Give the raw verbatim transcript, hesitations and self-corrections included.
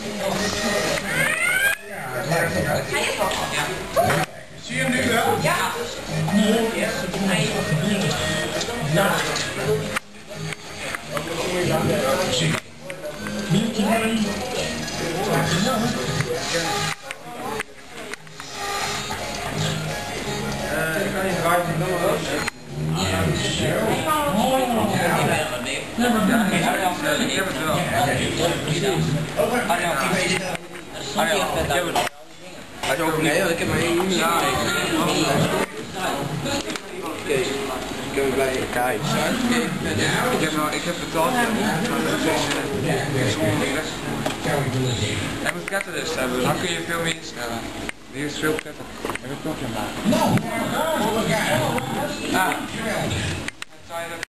Zie je hem nu wel? Ja. Ik kan niet draaien, ik kan nog wel. Ik heb het wel. Had je ook nee, ik heb maar één minuut. Ja, oké. Ik heb blij kijk. Ik heb nou, ik heb betaald. En moet catalyst hebben, dan kun je veel meer instellen. Hier is veel prettig. Heb ik toch in maken. Ah. Tied up